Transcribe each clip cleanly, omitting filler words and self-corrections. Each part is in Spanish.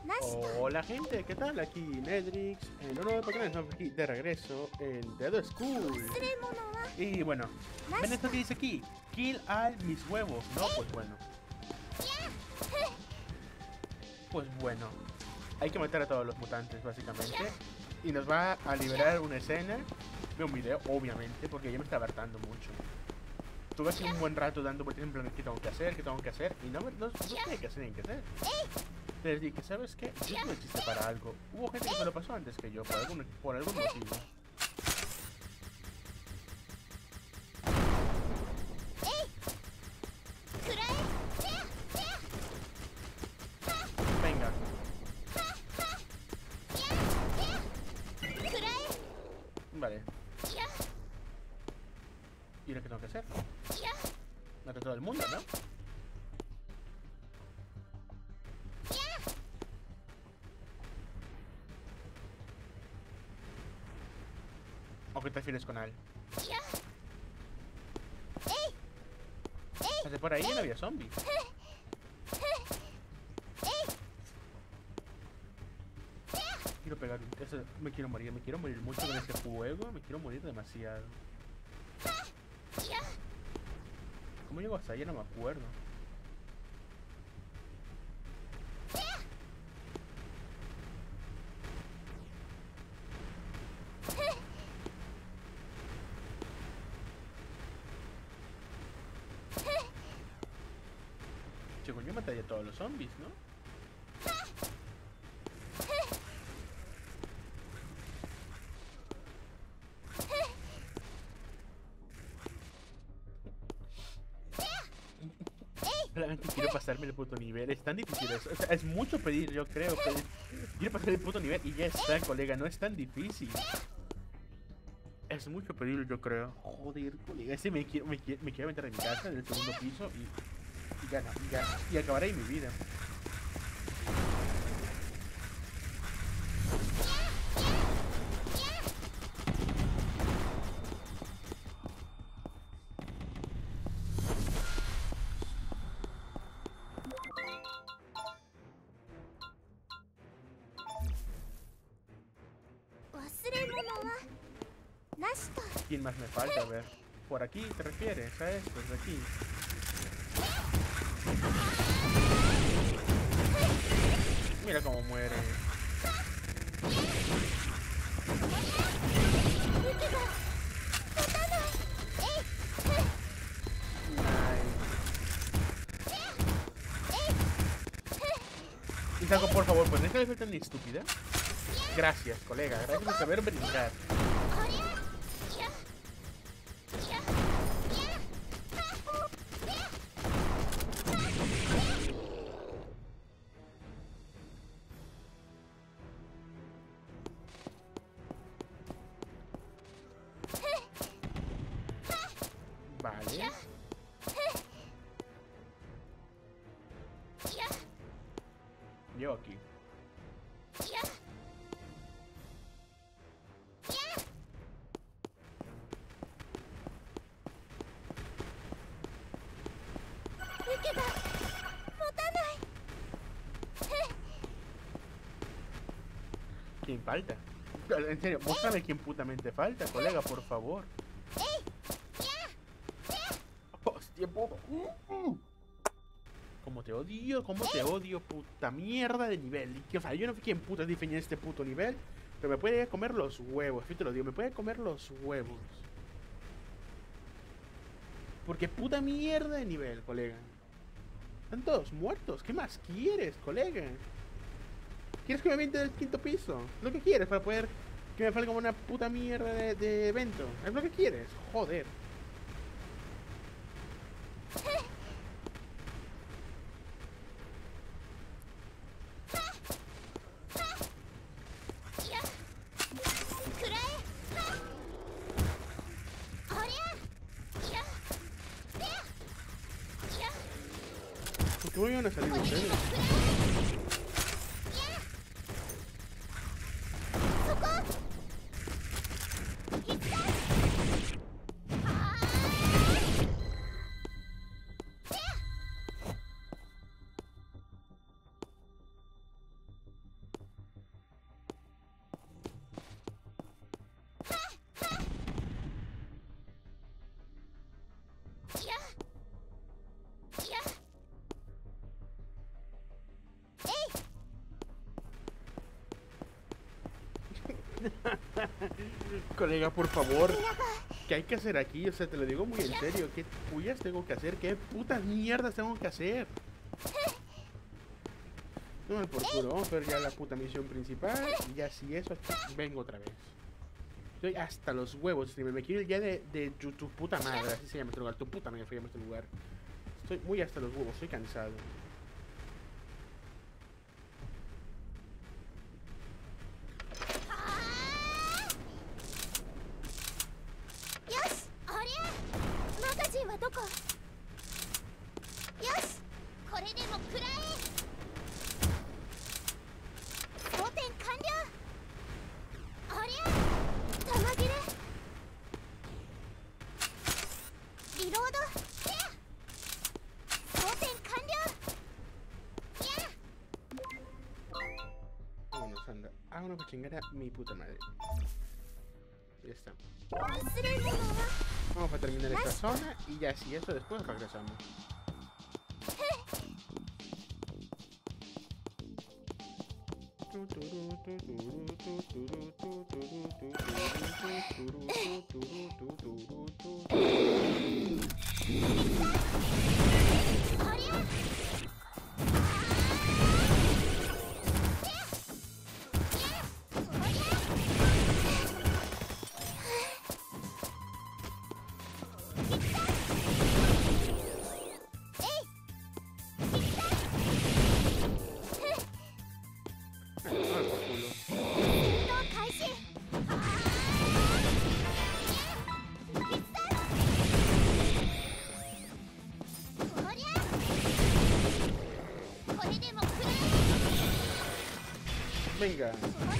Hola gente, ¿qué tal? Aquí Nedrix, en un nuevo Pokémon, estamos aquí de regreso en Dead School. Y bueno, ¿ven esto que dice aquí? Kill all mis huevos, ¿no? Pues bueno, hay que matar a todos los mutantes básicamente. Y nos va a liberar una escena de un video, obviamente, porque ya me está hartando mucho. Estuve así un buen rato dando vueltas en plan, ¿qué tengo que hacer? ¿Qué tengo que hacer? Y no sé qué hacer ni qué hacer. Les dije, ¿sabes qué? Yo no existe para algo. Hubo gente que se lo pasó antes que yo, por algún motivo. Venga. Vale. ¿Y ahora qué tengo que hacer? Mata a todo el mundo, ¿no? ¿O qué te refieres con Al? Hace por ahí no había zombies. Quiero pegar me quiero morir mucho con este juego, me quiero morir demasiado. ¿Cómo llego hasta ahí? No me acuerdo. Chico, yo mataría a todos los zombies, ¿no? Realmente quiero pasarme el puto nivel. Es tan difícil eso. O sea, es mucho pedir, yo creo. Quiero pasar el puto nivel y ya está, colega. No es tan difícil. Es mucho pedir, yo creo. Joder, colega. Ese me quiero meter en mi casa, en el segundo piso y gana. Y acabaré ahí mi vida. ¿Quién más me falta? A ver. ¿Por aquí te refieres a esto? De aquí. Mira cómo muere. Y salgo, por favor, pues deja de ser tan estúpida. Gracias, colega. Gracias por saber brincar. Vale. Yo aquí. ¿Quién falta? En serio, muéstrame quién putamente falta, colega, por favor. Hostia, puto. Cómo te odio, puta mierda de nivel. O sea, yo no sé quién putas diseñó este puto nivel, pero me puede comer los huevos, sí te lo digo, me puede comer los huevos. Porque puta mierda de nivel, colega. Están todos muertos, ¿qué más quieres, colega? ¿Quieres que me aviente del quinto piso? ¿Lo que quieres para poder que me salga una puta mierda de evento? ¿Es lo que quieres? Joder. ¿Por qué volvieron a salir ustedes? Colega, por favor. ¿Qué hay que hacer aquí? O sea, te lo digo muy en serio. ¿Qué pullas tengo que hacer? ¿Qué putas mierdas tengo que hacer? No, por culo. Vamos a ver ya la puta misión principal. Y ya si eso, aquí vengo otra vez. Estoy hasta los huevos. Me quiero ir ya de tu puta madre. Así se llama este lugar. Tu puta madre se llama este lugar. Estoy muy hasta los huevos. Estoy cansado. Vámonos, anda. Vámonos para chingar a mi puta madre. Ya está. Vamos a terminar esta zona y ya si eso después regresamos. Venga.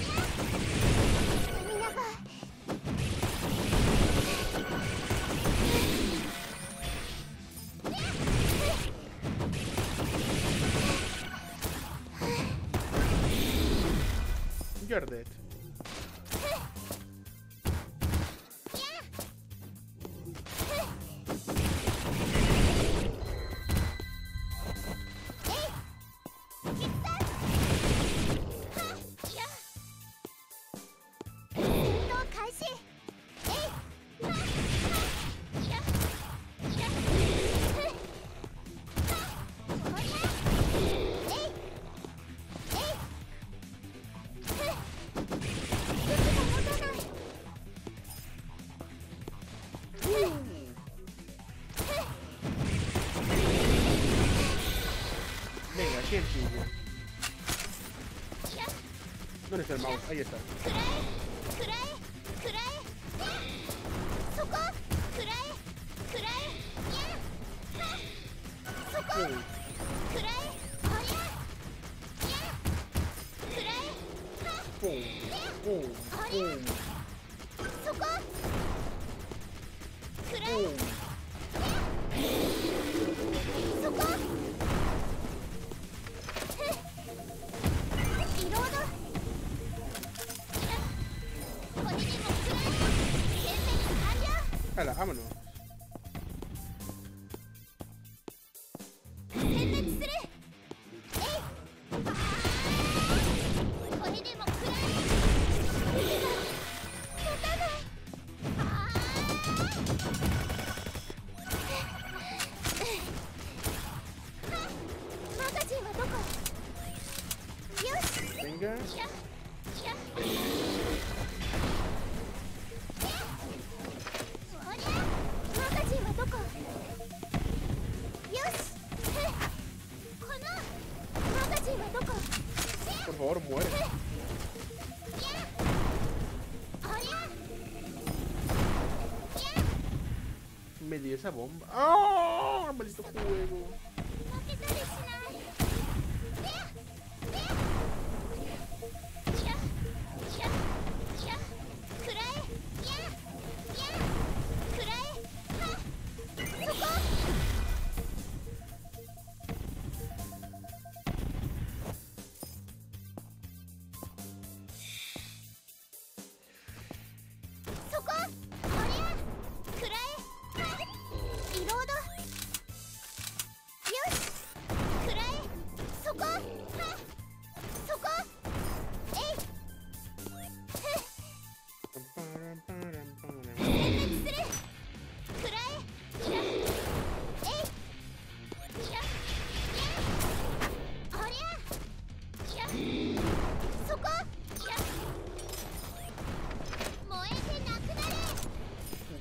You're dead. Venga, ¿quién sigue? ¿Dónde está el mouse? Ahí está. Pum, pum, pum. Hala, vámonos. Venga. Por favor, muere. Me dio esa bomba. ¡Oh! Maldito juego.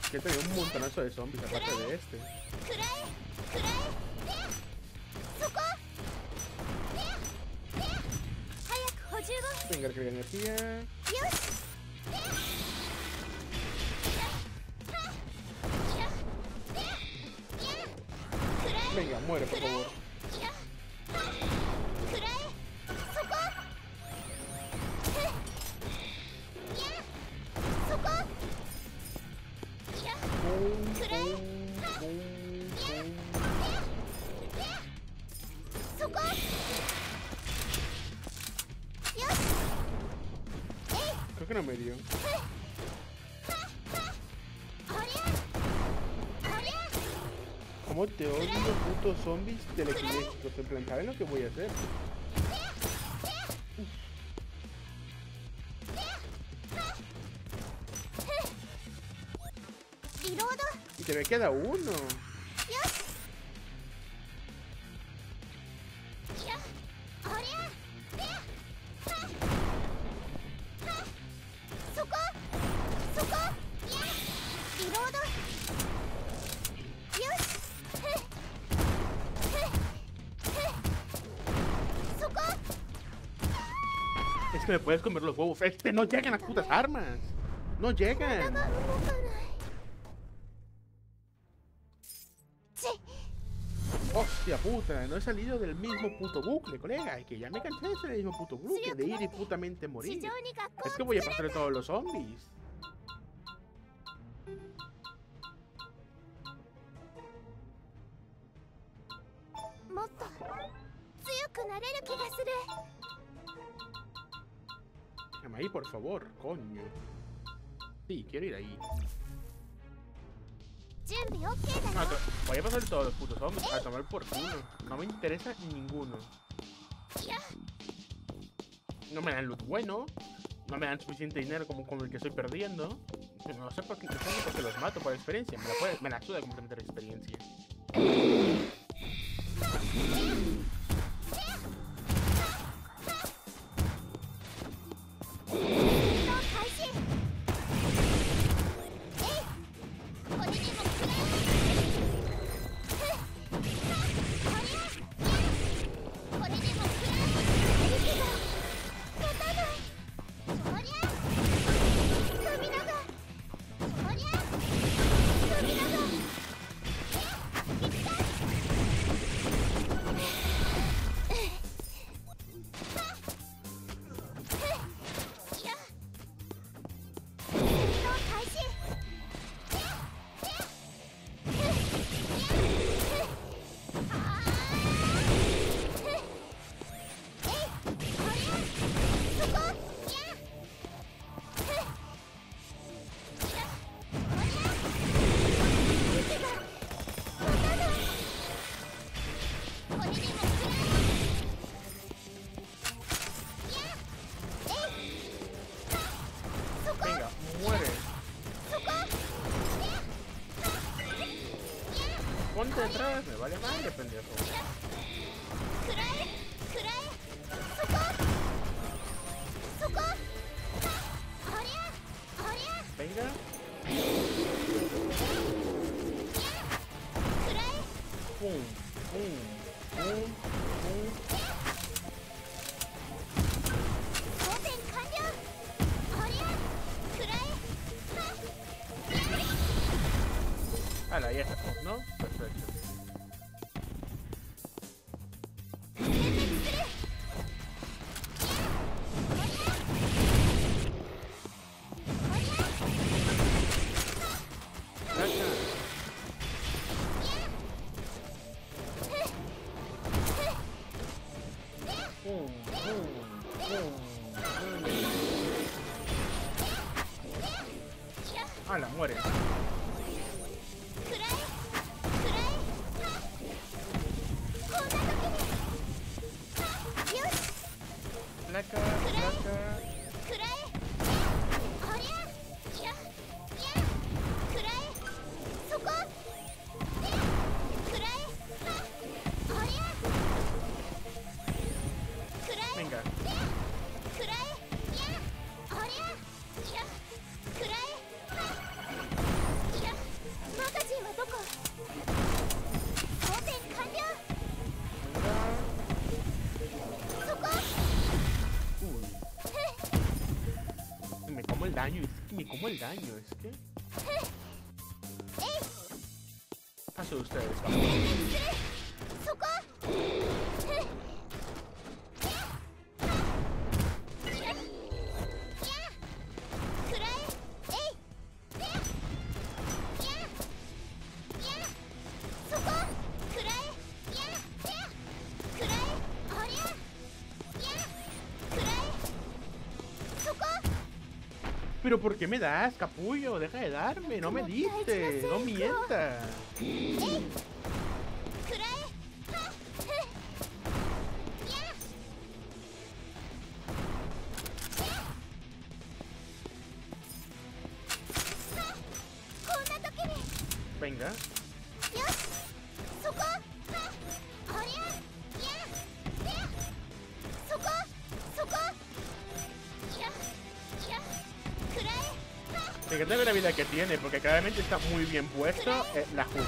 Que tenía un montonazo de zombies aparte de este. Venga, que energía. Venga, muere, por favor. Creo que no me dio. ¿Cómo te odio los putos zombies telequinéticos? En plan, ¿saben lo que voy a hacer? Y te me queda uno. Es que me puedes comer los huevos. No llegan las putas armas. No llegan. Hostia puta, no he salido del mismo puto bucle, colega. Es que ya me cansé de ser el mismo puto bucle, de ir y putamente morir. Es que voy a pasar de todos los zombies. Déjame ahí, por favor, coño. Sí, quiero ir ahí. Voy a pasar todos los putos zombies a tomar por culo. No me interesa ninguno. No me dan loot bueno. No me dan suficiente dinero como con el que estoy perdiendo. No sé por qué, porque los mato por experiencia. Me la suda completamente la experiencia. Ponte detrás, me vale madre, pendejo. Venga. Pum, pum, pum, pum. Hala, ya está, ¿no? Perfecto. ¡Hala, muere! Placa, placa. Venga. el daño, es que me como el daño, es que... Paso de ustedes, vamos. Pero ¿por qué me das, capullo? Deja de darme, no me diste, no mientas. Venga. Me encanta la vida que tiene, porque claramente está muy bien puesto la Juna.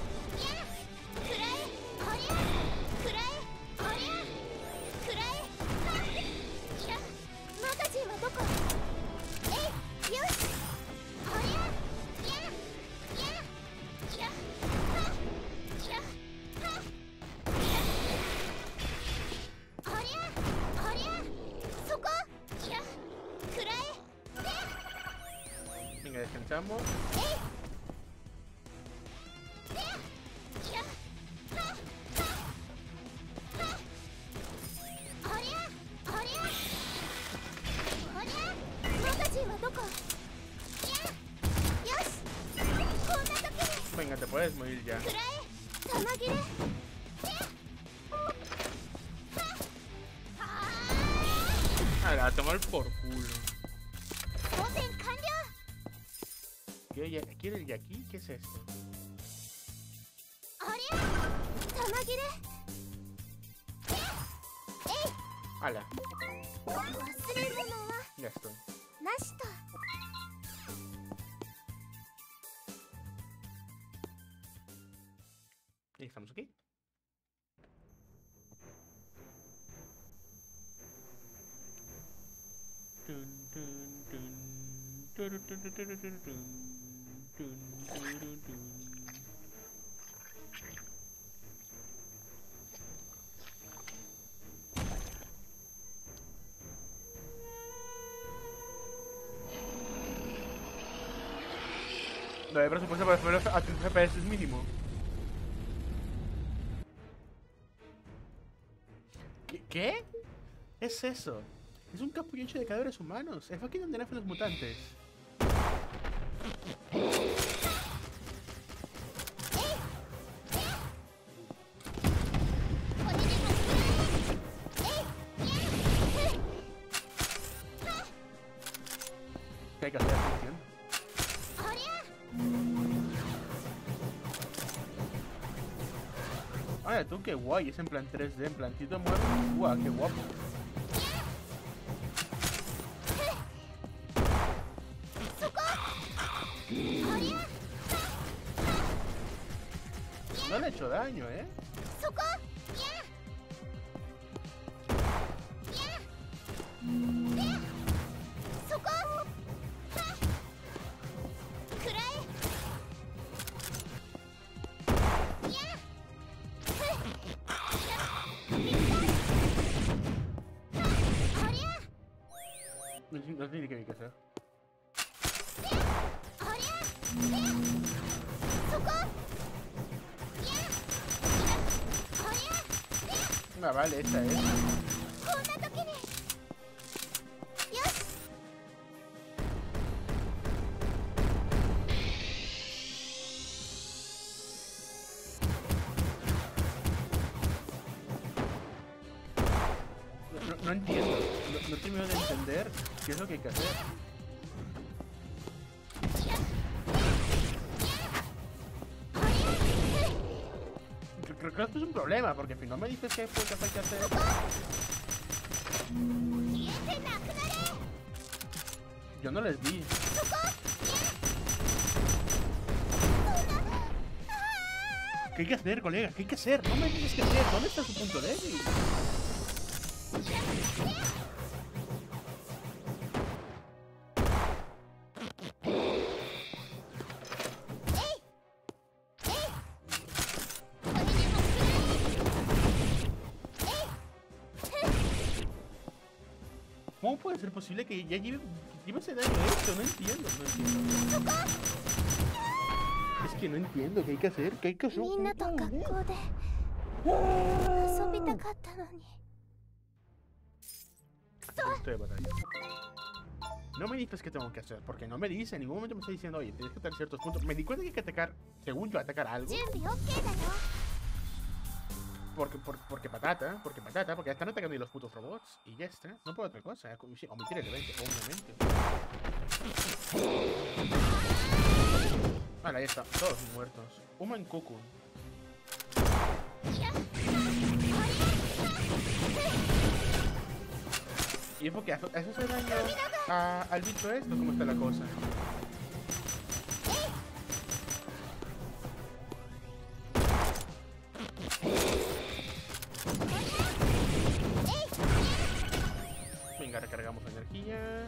Venga, descansamos. Venga, te puedes morir ya. A tomar por culo. ¿Quiere el yaki? ¿Qué es esto? ¡Hala! Ya estoy. Y estamos aquí. No hay presupuesto para poner a 30 FPS es mínimo. ¿Qué? ¿Es eso? Es un capullo hecho de cadáveres humanos. Es aquí donde nacen los mutantes. ¿Qué hay que hacer? Ay, tú qué guay, es en plan 3D, en plan Tito mueve. Guau, qué guapo. No le he hecho daño, ¿eh? No sé ni qué hay que hacer. Ah, vale, esta es. No entiendo, no termino de entender qué es lo que hay que hacer. Creo que esto es un problema, porque si no me dices qué cosas hay que hacer... Yo no les vi. ¿Qué hay que hacer, colega? ¿Qué hay que hacer? No me dices qué hacer. ¿Dónde está su punto débil? puede ser posible que ya lleve ese daño hecho? No entiendo, no entiendo. Es que no entiendo qué hay que hacer, qué hay que hacer. みんなと学校で遊びたかったのに。 Estoy de batalla. No me dices qué tengo que hacer, porque no me dice, en ningún momento me está diciendo, oye, tienes que atacar ciertos puntos. Me di cuenta que hay que atacar, según yo, atacar algo. 準備 OK だよ。 Porque patata, porque están atacando ahí los putos robots. Y ya está, no puedo otra cosa. Sí, omitir el evento, obviamente. Vale, ahí está, todos muertos. Human Cocoon. Y es porque eso hace daño al bicho esto, ¿cómo está la cosa? Venga, recargamos la energía.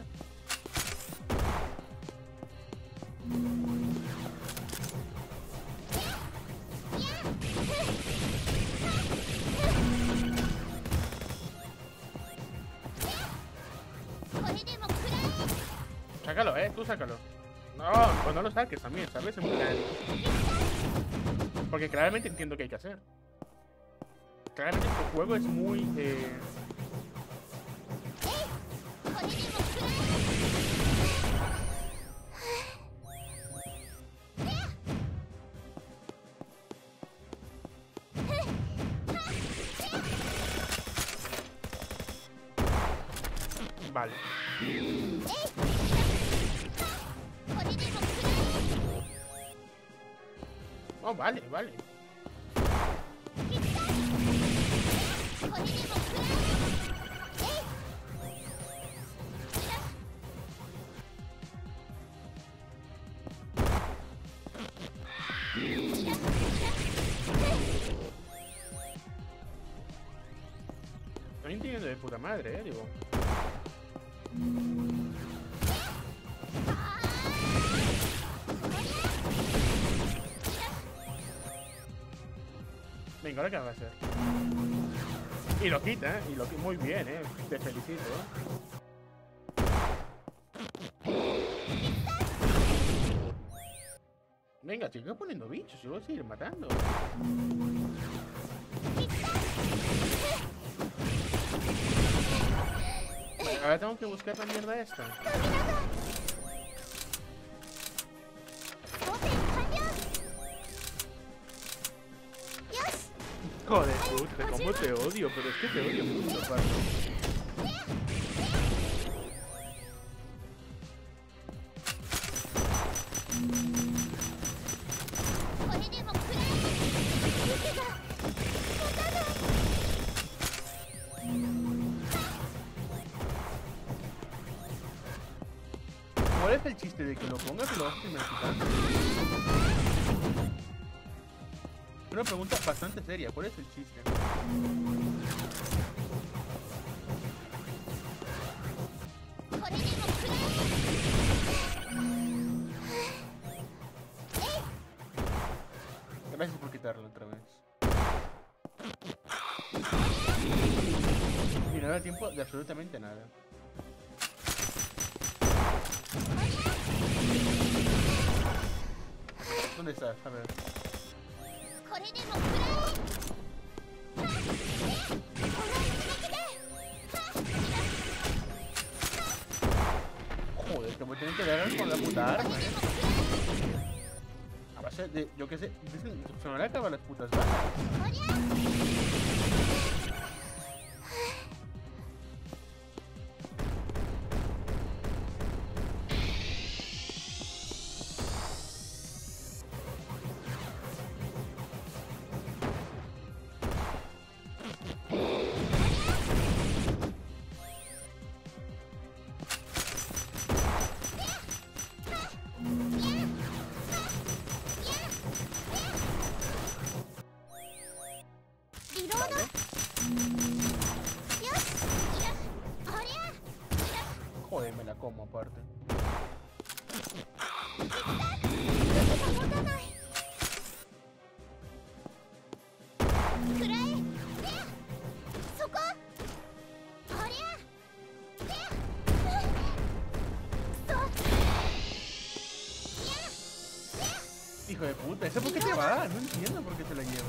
Sácalo, tú sácalo. No, pues no lo saques también, ¿sabes? En plan... Porque claramente entiendo qué hay que hacer. Claramente este juego es muy... Vale. Oh, vale, vale. Estoy entendiendo de puta madre, digo. Venga, ahora qué va a hacer. Y lo quita, y lo quita muy bien, te felicito. Venga, sigue poniendo bichos, yo voy a seguir matando. Vale, ahora tengo que buscar la mierda esta. Joder, puta, cómo te odio, pero es que te odio mucho, Pato. ¿Cuál es el chiste de que lo pongas y lo vas quitando? Una pregunta bastante seria, ¿cuál es el chiste? Gracias por quitarlo otra vez. Y no da tiempo de absolutamente nada. ¿Dónde estás? A ver. Joder, que me tienen que dar con la puta arma, A base de, yo qué sé, se me van a acabar las putas balas. Joder, me la como aparte. hijo de puta. ¿Ese por qué te va? No entiendo por qué se la lleva.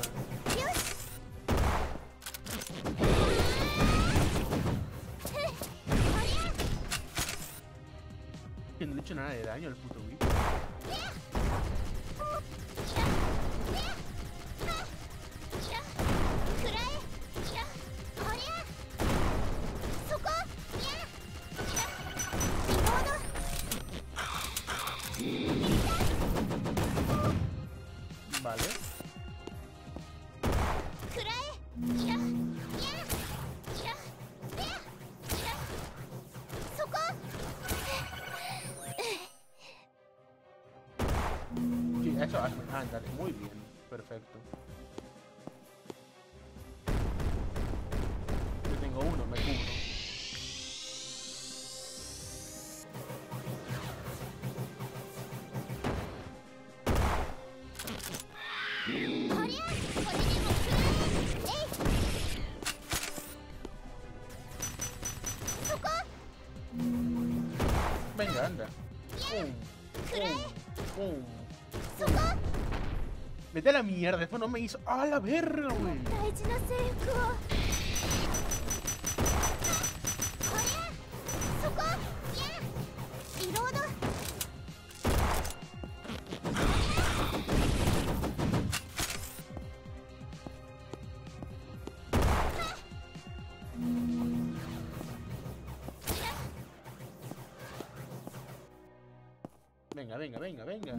Que no le he hecho nada de daño al puto Wii. Vale. Sí, eso hazme. Ándale, muy bien. Perfecto. Yo tengo uno, me cubro. Venga, anda. Vete a la mierda, después no me hizo. ¡Ah, la verga, güey! Venga, venga, venga, venga.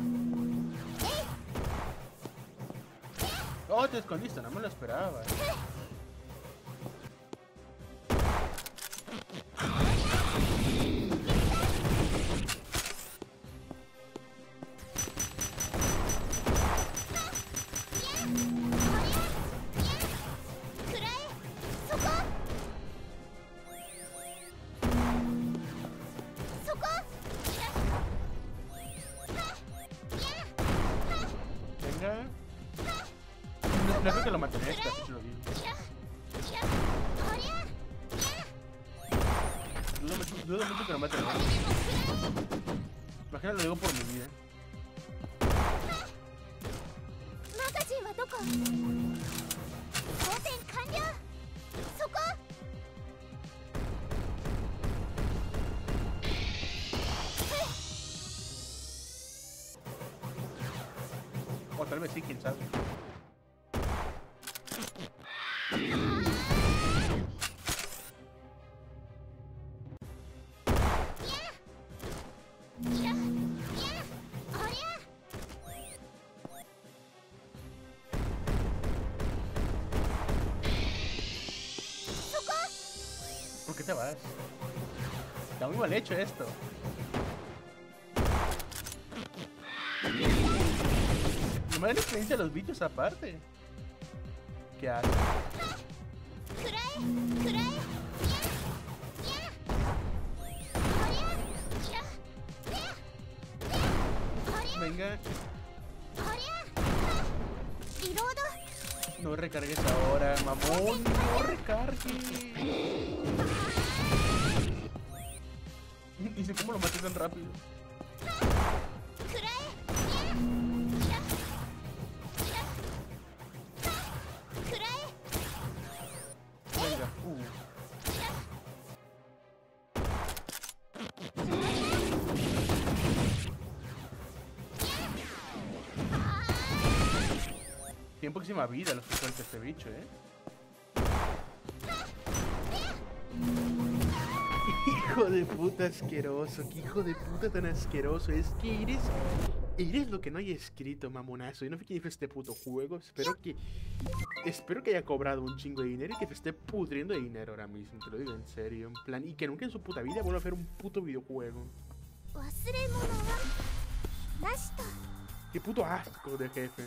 Oh, te escondiste, no me lo esperaba. Venga. No creo que lo maten esta, si lo digo. Dudo mucho que lo maten esta. Imagina, lo digo por mi vida. O tal vez sí, quién sabe. ¿Por qué te vas? Está muy mal hecho esto. No me da la experiencia de los bichos aparte. ¿Qué haces? Venga. No recargues ahora, mamón. No recargues. Dice, ¿cómo lo maté tan rápido? Venga. Tiene poquísima vida los que suelta este bicho, Hijo de puta asqueroso, qué hijo de puta tan asqueroso. Es que eres lo que no hay escrito, mamonazo. Yo no sé quién hizo este puto juego. Espero que haya cobrado un chingo de dinero y que se esté pudriendo de dinero ahora mismo. Te lo digo en serio, en plan, y que nunca en su puta vida vuelva a hacer un puto videojuego. Qué puto asco de jefe.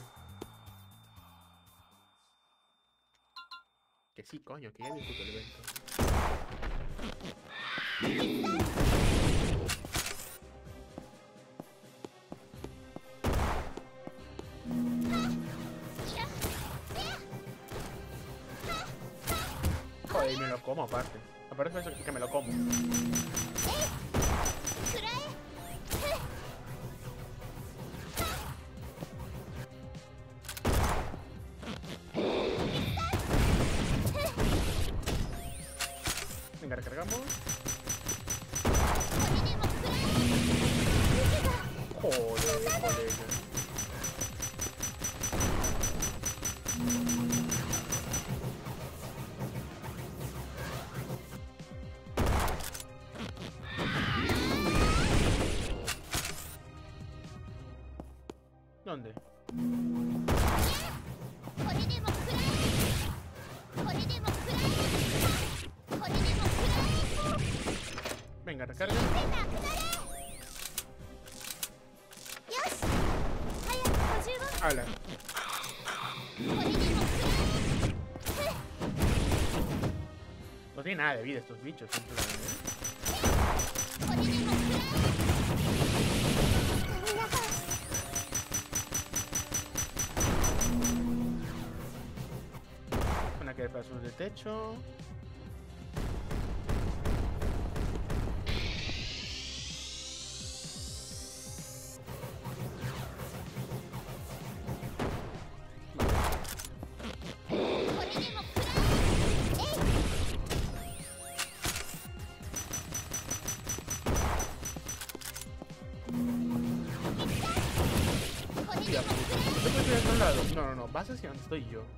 Que sí, coño, que ya vi el puto evento. Joder, me lo como aparte. Aparte de eso que me lo como. Joder, colega. ¿Dónde? Venga, recarga. Hala. No tiene nada de vida estos bichos, en plan, Van a caer pedazos de techo. No, vas hacia donde estoy yo.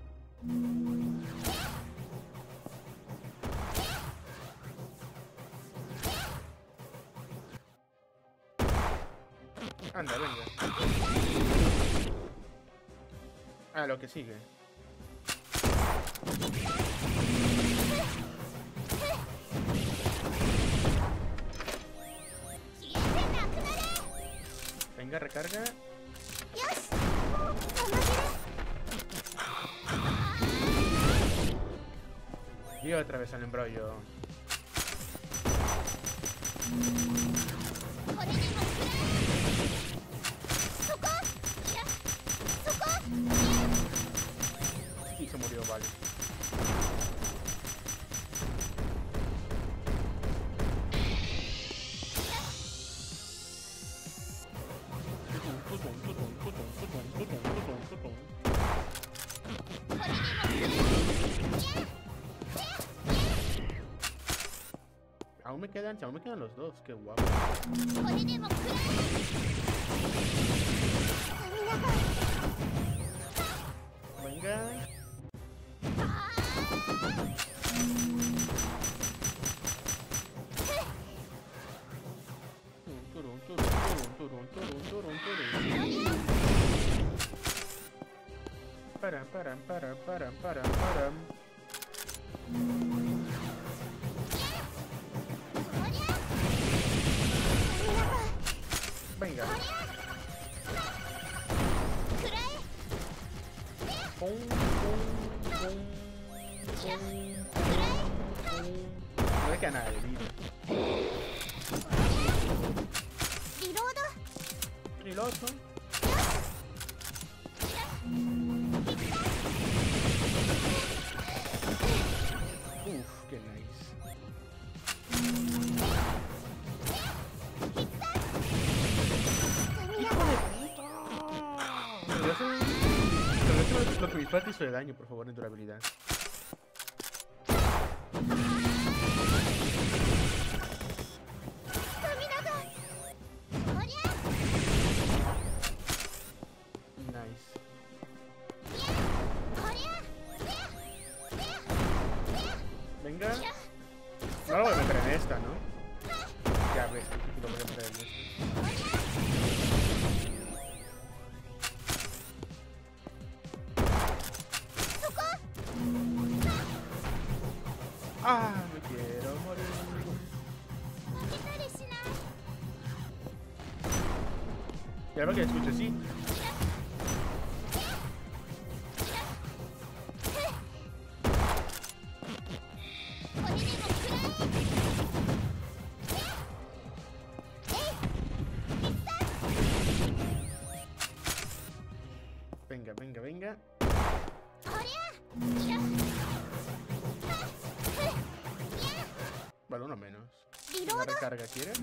Anda, venga. Ah, lo que sigue. Venga, recarga. Y otra vez al embrollo. Y se murió, vale. Aún me quedan los dos, qué guapo. Venga. Param. Venga. No le queda nada de vida. Triloto. Uf, qué nice. Lo que mis partes hizo de daño, por favor, en durabilidad. Nice. Venga. No lo voy a meter en esta, ¿no? Ya ves, lo voy a meter en esta. Ah, me quiero morir. Y ahora que escucho así. Venga. Vale, uno menos. ¿Una recarga quieres?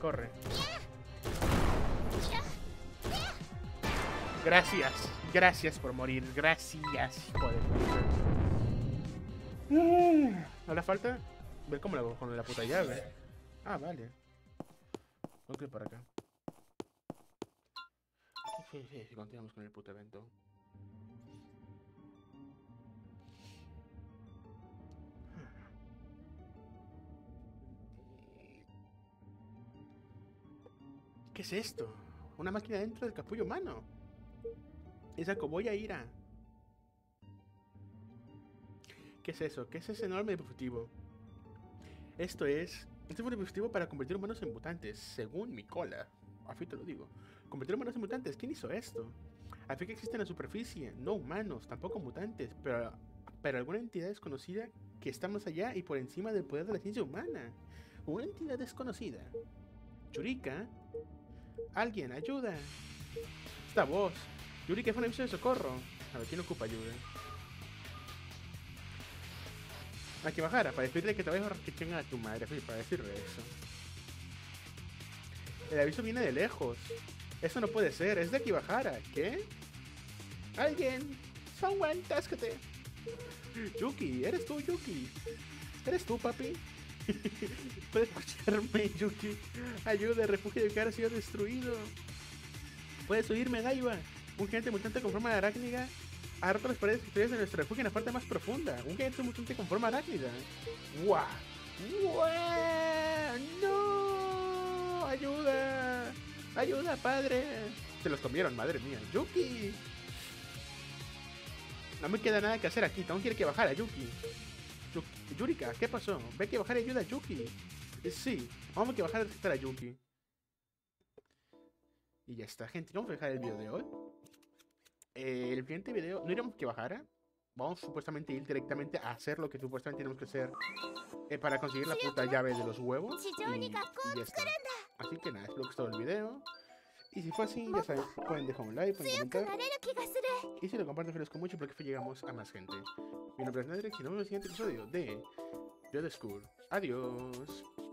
corre. Gracias. Gracias por morir. Gracias, hijo de puta. Ahora falta ver cómo lo hago con la puta llave. Ah, vale. Ok, para acá. Sí, continuamos con el puto evento. ¿Qué es esto? Una máquina dentro del capullo humano. Esa Koboya Ira. ¿Qué es eso? ¿Qué es ese enorme dispositivo? Este es un dispositivo para convertir humanos en mutantes, según mi cola. Así te lo digo. Convertir humanos en mutantes. ¿Quién hizo esto? Así que existen en la superficie, no humanos, tampoco mutantes, pero alguna entidad desconocida que está más allá y por encima del poder de la ciencia humana. Una entidad desconocida. Yurika. Alguien, ayuda. Esta voz. Yurika fue un aviso de socorro. A ver, ¿quién ocupa ayuda? Hay que bajar para decirle que te vayas a que chinga a tu madre, para decirle eso. El aviso viene de lejos. Eso no puede ser, es de aquí bajara. ¿Qué? Alguien. Someone, táscate. Yuki, eres tú, Yuki. ¿Eres tú, papi? ¿Puedes escucharme, Yuki? Ayuda, el refugio de Kara ha sido destruido. ¿Puedes oírme, Gaiba? Un gigante mutante con forma de arácnida ha roto las paredes exteriores de nuestro refugio en la parte más profunda. Un gigante mutante con forma arácnida. ¡Guau! ¡Guau! ¡No! ¡Ayuda! ¡Ayuda, padre! Se los comieron, madre mía. ¡Yuki! No me queda nada que hacer aquí. Tengo que ir que bajar a Yuki. Yurika, ¿qué pasó? Ve que bajar y ayuda a Yuki. Sí, vamos a que bajar a rescatar a Yuki. Y ya está, gente. Vamos a dejar el video de hoy. El siguiente video, no iremos que bajara. Vamos supuestamente a ir directamente a hacer lo que supuestamente tenemos que hacer para conseguir la puta llave de los huevos. Y ya está. Así que nada, espero que os haya gustado el video. Y si fue así, ya saben, pueden dejar un like, pueden comentar. Y si lo comparten, feliz con mucho porque llegamos a más gente. Mi nombre es Nadrex y nos vemos en el siguiente episodio de Yo The School. Adiós.